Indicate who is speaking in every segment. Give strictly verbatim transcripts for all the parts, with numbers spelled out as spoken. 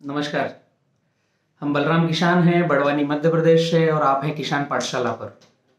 Speaker 1: नमस्कार। हम बलराम किसान हैं, बड़वानी मध्य प्रदेश से, और आप हैं किसान पाठशाला पर।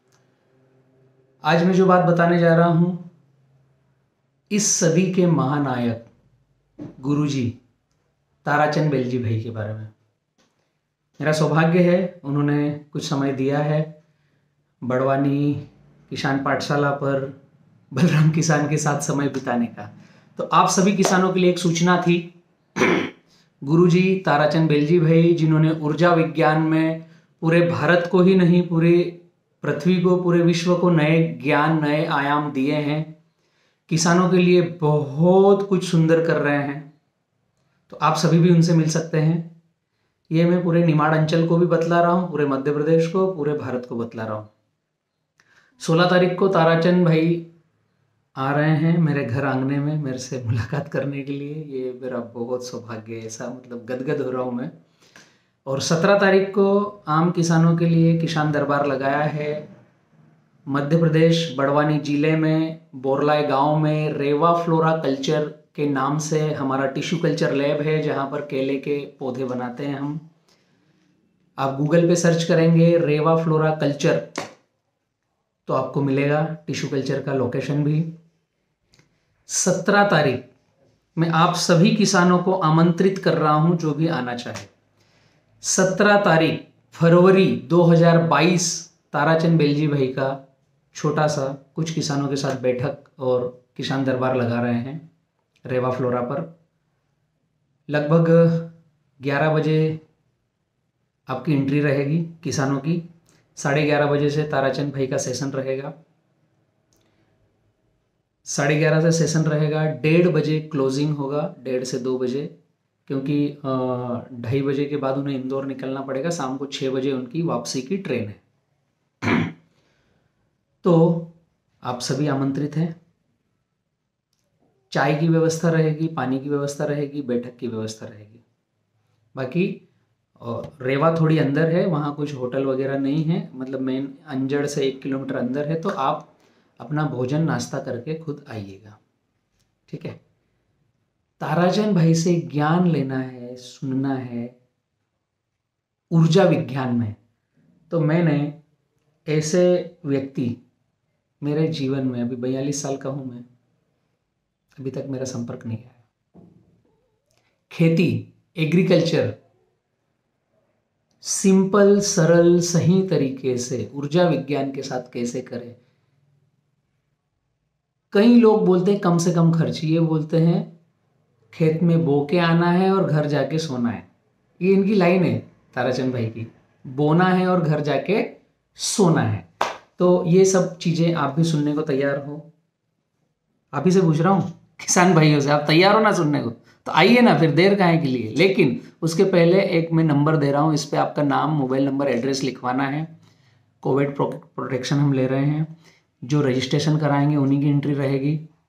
Speaker 1: आज मैं जो बात बताने जा रहा हूं, इस सदी के महानायक गुरुजी ताराचंद बेलजी भाई के बारे में। मेरा सौभाग्य है, उन्होंने कुछ समय दिया है बड़वानी किसान पाठशाला पर बलराम किसान के साथ समय बिताने का। तो आप सभी किसानों के लिए एक सूचना थी। गुरुजी ताराचंद बेलजी भाई, जिन्होंने ऊर्जा विज्ञान में पूरे भारत को ही नहीं, पूरे पृथ्वी को, पूरे विश्व को नए ज्ञान, नए आयाम दिए हैं। किसानों के लिए बहुत कुछ सुंदर कर रहे हैं। तो आप सभी भी उनसे मिल सकते हैं। ये मैं पूरे निमाड़ अंचल को भी बतला रहा हूँ, पूरे मध्य प्रदेश को, पूरे भारत को बतला रहा हूँ। सोलह तारीख को ताराचंद भाई आ रहे हैं मेरे घर आंगने में मेरे से मुलाकात करने के लिए। ये मेरा बहुत सौभाग्य है, ऐसा मतलब गदगद हो रहा हूँ मैं। और सत्रह तारीख को आम किसानों के लिए किसान दरबार लगाया है मध्य प्रदेश बड़वानी जिले में बोरलाय गांव में। रेवा फ्लोरा कल्चर के नाम से हमारा टिश्यू कल्चर लैब है, जहां पर केले के पौधे बनाते हैं हम। आप गूगल पे सर्च करेंगे रेवा फ्लोरा कल्चर तो आपको मिलेगा टिश्यू कल्चर का लोकेशन भी। सत्रह तारीख मैं आप सभी किसानों को आमंत्रित कर रहा हूं, जो भी आना चाहे। सत्रह तारीख फरवरी दो हज़ार बाईस ताराचंद बेलजी भाई का छोटा सा कुछ किसानों के साथ बैठक और किसान दरबार लगा रहे हैं रेवा फ्लोरा पर। लगभग ग्यारह बजे आपकी एंट्री रहेगी किसानों की। साढ़े ग्यारह बजे से ताराचंद भाई का सेशन रहेगा। साढ़े ग्यारह से सेशन रहेगा, डेढ़ बजे क्लोजिंग होगा, डेढ़ से दो बजे, क्योंकि ढाई बजे के बाद उन्हें इंदौर निकलना पड़ेगा। शाम को छः बजे उनकी वापसी की ट्रेन है। तो आप सभी आमंत्रित हैं। चाय की व्यवस्था रहेगी, पानी की व्यवस्था रहेगी, बैठक की व्यवस्था रहेगी। बाकी रेवा थोड़ी अंदर है, वहाँ कुछ होटल वगैरह नहीं है, मतलब मेन अंजड़ से एक किलोमीटर अंदर है। तो आप अपना भोजन नाश्ता करके खुद आइएगा, ठीक है। ताराचंद भाई से ज्ञान लेना है, सुनना है ऊर्जा विज्ञान में। तो मैंने ऐसे व्यक्ति मेरे जीवन में, अभी बयालीस साल का हूं मैं, अभी तक मेरा संपर्क नहीं आया। खेती, एग्रीकल्चर सिंपल, सरल, सही तरीके से ऊर्जा विज्ञान के साथ कैसे करें। कई लोग बोलते हैं कम से कम खर्च, ये बोलते हैं खेत में बो के आना है और घर जाके सोना है। ये इनकी लाइन है ताराचंद भाई की, बोना है और घर जाके सोना है। तो ये सब चीजें आप भी सुनने को तैयार हो? आप ही से पूछ रहा हूँ, किसान भाइयों से, आप तैयार हो ना सुनने को? तो आइए ना, फिर देर काहे के लिए। लेकिन उसके पहले एक मैं नंबर दे रहा हूँ, इस पे आपका नाम, मोबाइल नंबर, एड्रेस लिखवाना है। कोविड प्रोटेक्शन हम ले रहे हैं। जो रजिस्ट्रेशन कराएंगे उन्हीं की एंट्री रहेगी।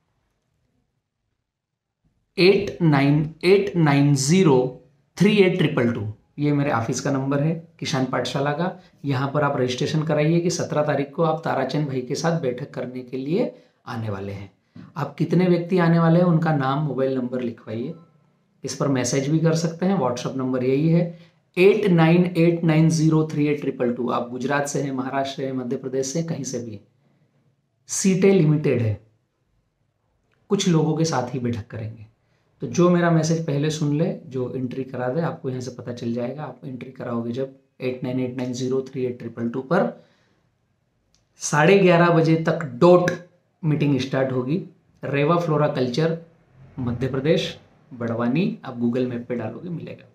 Speaker 1: Eight nine eight nine zero three eight triple two ये मेरे ऑफिस का नंबर है किसान पाठशाला का। यहाँ पर आप रजिस्ट्रेशन कराइए कि सत्रह तारीख को आप ताराचंद भाई के साथ बैठक करने के लिए आने वाले हैं। आप कितने व्यक्ति आने वाले हैं, उनका नाम, मोबाइल नंबर लिखवाइए। इस पर मैसेज भी कर सकते हैं, व्हाट्सअप नंबर यही है eight nine eight nine zero three eight triple two. आप गुजरात से हैं, महाराष्ट्र से हैं, मध्य प्रदेश से, कहीं से भी। सीटें लिमिटेड है, कुछ लोगों के साथ ही बैठक करेंगे। तो जो मेरा मैसेज पहले सुन ले, जो एंट्री करा दे, आपको यहाँ से पता चल जाएगा। आप एंट्री कराओगे जब eight nine eight nine zero three eight triple two पर, साढ़े ग्यारह बजे तक डॉट मीटिंग स्टार्ट होगी। Reva flora culture, Madhya Pradesh, Barwani. आप गूगल मैप पे डालोगे, मिलेगा।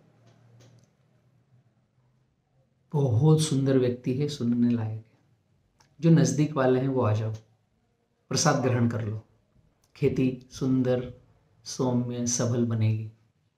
Speaker 1: बहुत सुंदर व्यक्ति है, सुनने लायक है। जो नजदीक वाले हैं वो आ जाओ, प्रसाद ग्रहण कर लो। खेती सुंदर, सौम्य, सबल बनेगी।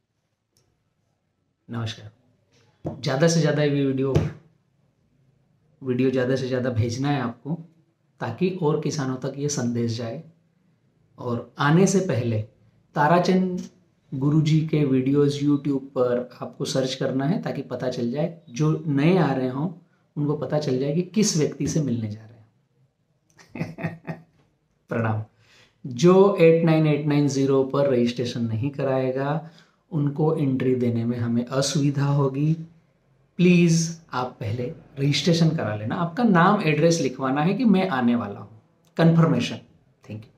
Speaker 1: नमस्कार। ज़्यादा से ज़्यादा ये वीडियो वीडियो ज़्यादा से ज़्यादा भेजना है आपको, ताकि और किसानों तक ये संदेश जाए। और आने से पहले ताराचंद गुरुजी के वीडियोस यूट्यूब पर आपको सर्च करना है, ताकि पता चल जाए, जो नए आ रहे हों उनको पता चल जाए कि किस व्यक्ति से मिलने जा रहे हैं। प्रणाम। जो eight nine eight nine zero पर रजिस्ट्रेशन नहीं कराएगा उनको एंट्री देने में हमें असुविधा होगी। प्लीज़ आप पहले रजिस्ट्रेशन करा लेना, आपका नाम एड्रेस लिखवाना है कि मैं आने वाला हूँ, कन्फर्मेशन। Thank you.